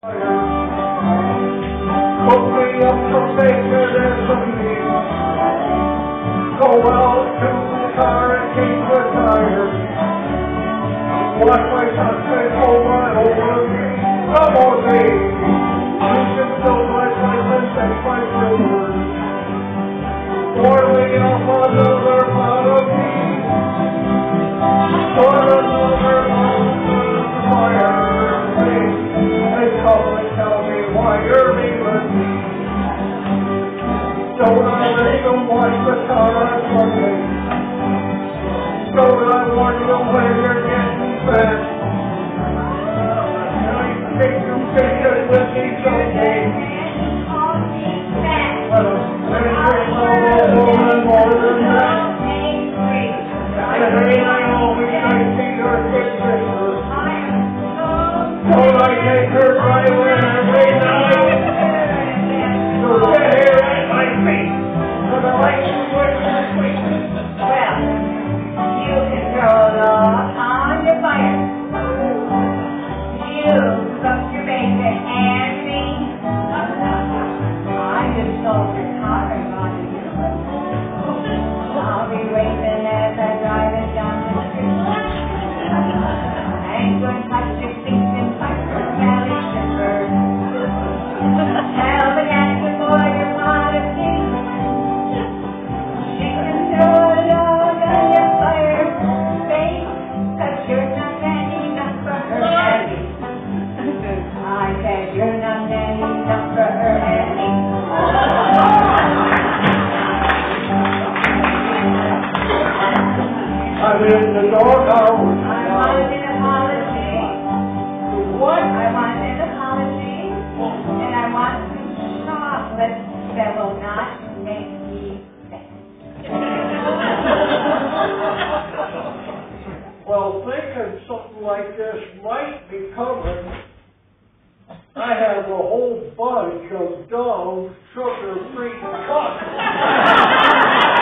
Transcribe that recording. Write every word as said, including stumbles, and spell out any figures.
Cook me up some bacon and some meat. Go out to the car and keep the tires. Wash my sunset over and over again. Come on, baby. You can fill my life and take my fingers. Pour me up another pot of meat. Pour another pot of fire. They come and tell me why you're leaving me. Don't I let them wash the car on Sunday? Don't I warn you when you're getting fat? I take you fishing with me someday. Well, there's no more, more than that. And hey, I always like to see your big fingers. Don't I take her driveway every night? So get here at my feet, for the light is worth the sweet. Well, you can throw it all on the fire. You cooked your bacon and me. I just sold your car and got it. I'll be waiting as I drive it down the street. I ain't going to touch your feet and fight for Sally Shipper. Tell the cat before you want to see. She can throw it all on your fire, babe, 'cause you're not man enough for her, Annie. I said you're not man enough for her, Annie. I'm in the doghouse. I want an apology. What? I want an apology, and I want some chocolate that will not make me sick. Well, thinking something like this might be coming, I have a whole bunch of Dove sugar-free cups.